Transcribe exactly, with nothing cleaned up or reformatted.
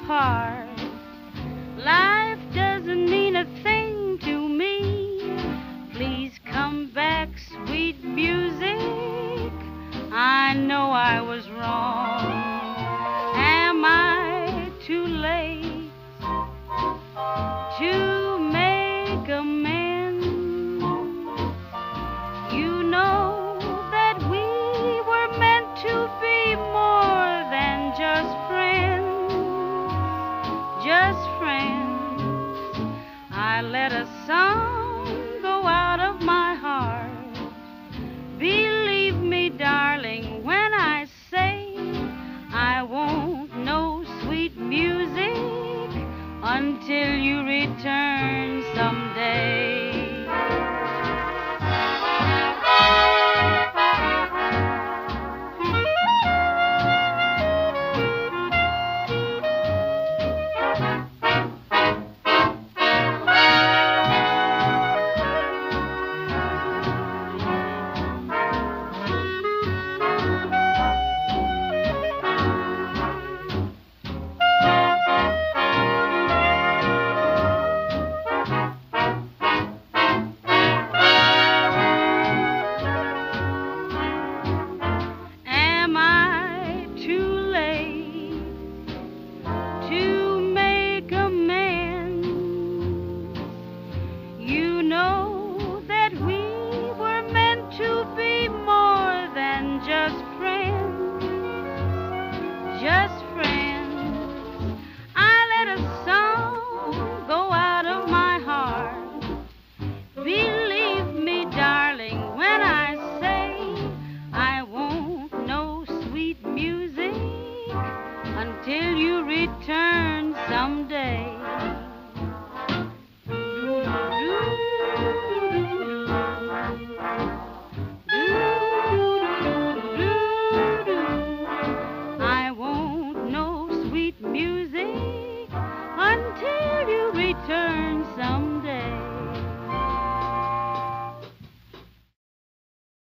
apart. Life doesn't mean a thing to me. Please come back, sweet music. I know I was wrong. Am I too late to make amends? You know that we were meant to be more than just friends, just friends. I let a song go out of my heart. Believe me, darling, when I say I won't know sweet music until you return someday. Till you return.